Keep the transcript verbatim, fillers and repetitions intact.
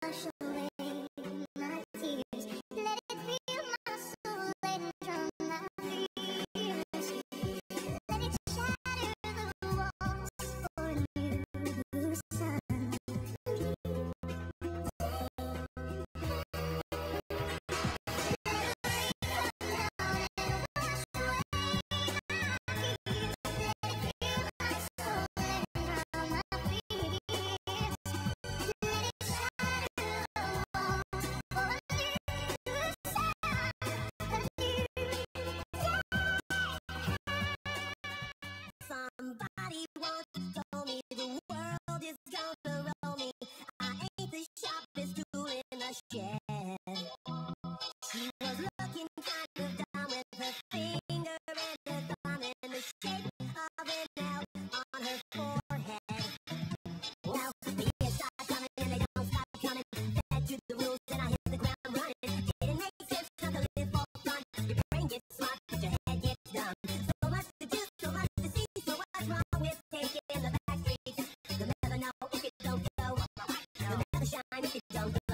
wash away my tears. Let it fill my soul and drown my fears. Let it shatter the walls for a new sun. Somebody once told me the world is gonna roll me. I ain't the sharpest tool in the shed. She was looking kind of dumb with her finger and her thumb in the shape of an L on her forehead. Well, the years start coming and they don't stop coming. Fed to the rules and I hit the ground running. Didn't make sense not to live for fun. Your brain gets smart but your head gets dumb. So much to do, so much to see. So what's wrong with taking the back streets? You'll never know if you don't go. You'll never shine if you don't go.